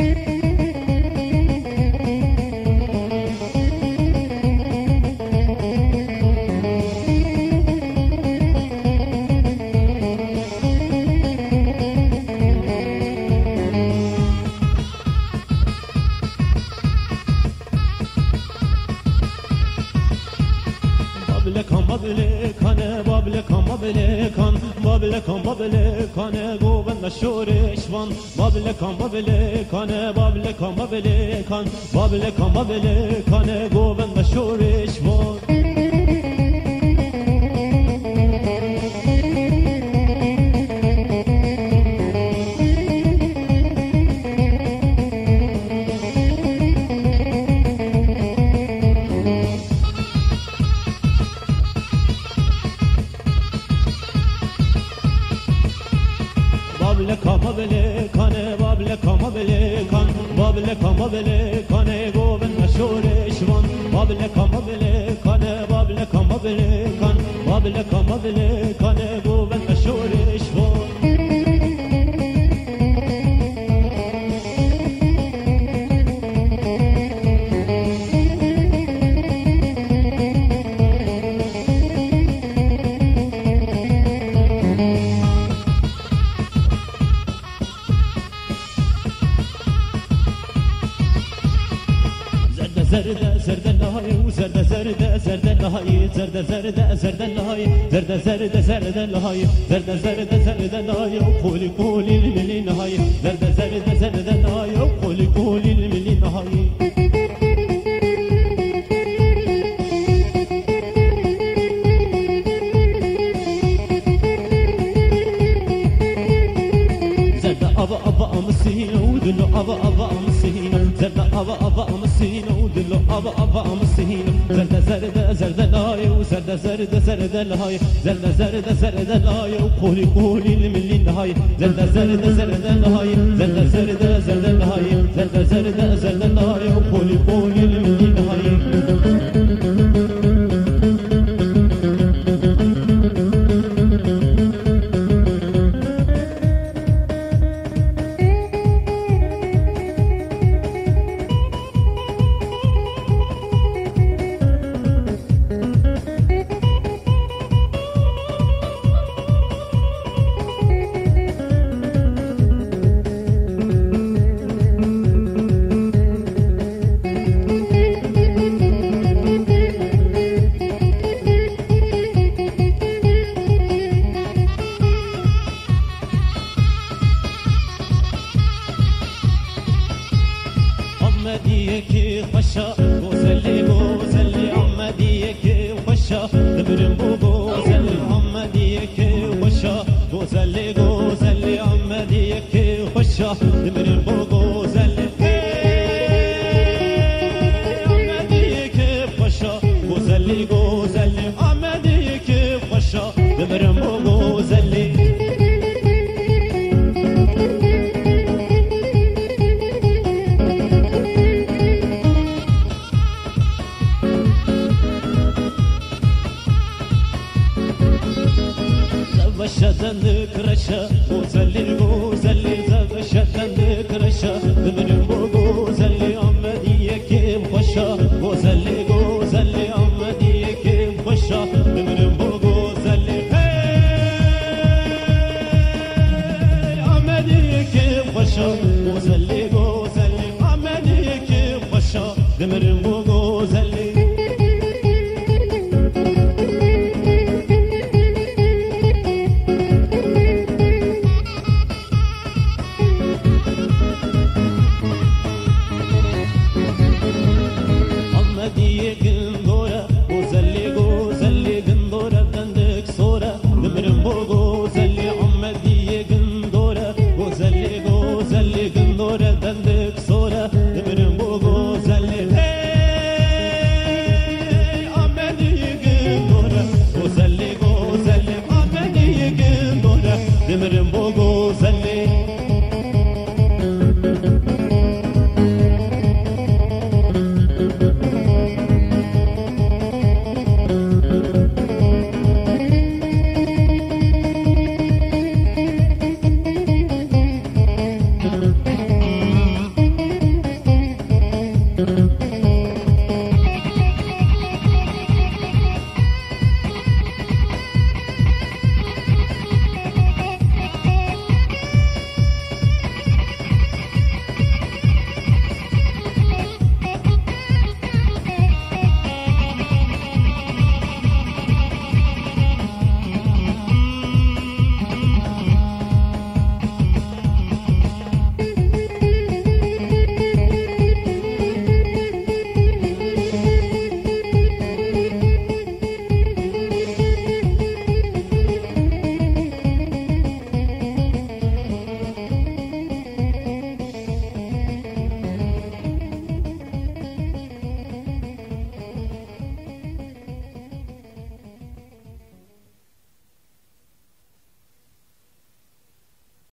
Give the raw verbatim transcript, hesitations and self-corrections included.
Bablekan bablekan goven şoreshvan bablekan bablekan bablekan bablekan bablekan bablekan goven şoreshvan Bablekan bablekan goven şoreshvan bablekan bablekan bablekan bablekan bablekan bablekan goven şoreshvan zerde zerde lahay zerde zerde zerde lahay zerde zerde zerde lahay zerde zerde zerde lahay zerde zerde zerde lahay quli quli lil lahay zerde zerde zerde lahay quli quli lil lahay zerde aba aba amsina udlu aba aba amsina zerde aba aba amsina udlu aba aba amsina zerde zerde zerde lahay zerde zerde zerde lahay zerde zerde zerde lahay quli quli lil lahay zerde zerde zerde lahay zerde zerde zerde lahay zerde zerde zerde lahay quli quli lil lahay عمديك خشا غزلي غزلي عمديك خشا دبرم غزلي عمديك خشا غزلي غزلي عمديك خشا دبرم غزلي عمديك خشا غزلي غزلي عمديك خشا دبرم غزلي شدن كرشا وزلي وزلي زاد شدن كرشا من وزلي عمدي كيف خشا وزلي وزلي عمدي كيف خشا من وزلي عمدي كيف خشا وزلي وزلي عمدي كيف خشا من وزلي Demirin bogo zalli